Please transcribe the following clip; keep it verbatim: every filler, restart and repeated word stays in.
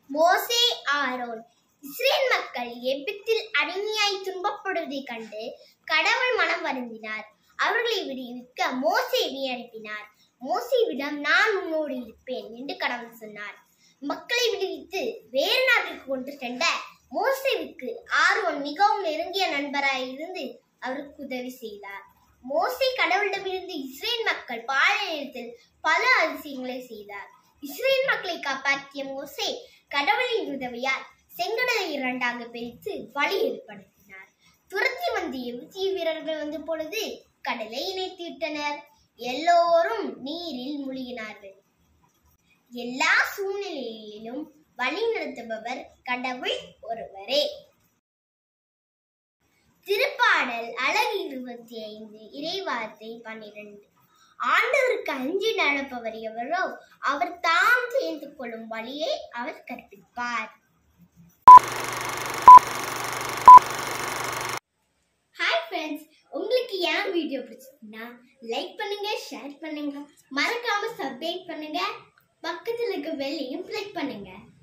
மோசே Aaron. Israel மக்கள் எகிப்தில் அடிமையாய் துன்பப்படுவதைக் கண்டு கடவுள் மனம் வருந்தினார். அவர்களை விடுவிக்க மோசேவை அனுப்பினார். மோசேவிடம் நான் உன்னோடு இருப்பேன் என்று கடவுள் சொன்னார். மக்களை விடுவித்து வேறு நாட்டிற்கு கொண்டு சென்ற மோசேவுக்கு ஆரோன் மிகவும் நெருங்கிய நண்பராய் இருந்து அவருக்கு உதவி செய்தார். மோசே கடவுளிடமிருந்து இஸ்ரேல் மக்கள் பாளையத்தில் பல அதிசயங்களை செய்தார். இஸ்ரேல் மக்களை காப்பாற்றிய மோசே கடவுளின் உதவியால் செங்கடலை இரண்டாக பிரித்து வழி ஏற்படுத்தினார். துரத்தி வந்த எகிப்திய வீரர்கள் வந்த பொழுது கடலை இணைத்து விட்டனர். எல்லோரும் நீரில் மூழ்கினார்கள். எல்லா சூழ்நிலையிலும் வழி நடத்துபவர் கடவுள் ஒருவரே. திருப்பாடல் அழகு இருபத்தி ஐந்து இறைவார்த்தை பன்னிரண்டு. ஆண்டவருக்கு அஞ்சி நடப்பவர் எவரோ அவர் தாம் சேர்ந்து கொள்ளும் வழியை அவர் கற்பிப்பார். ஹாய் ஃப்ரெண்ட்ஸ், உங்களுக்கு என் வீடியோ பிடிச்சிருந்தா லைக் பண்ணுங்க, ஷேர் பண்ணுங்க, மறக்காம சப்ஸ்கிரைப் பண்ணுங்க, பக்கத்துல இருக்க பெல்லையும் கிளிக் பண்ணுங்க.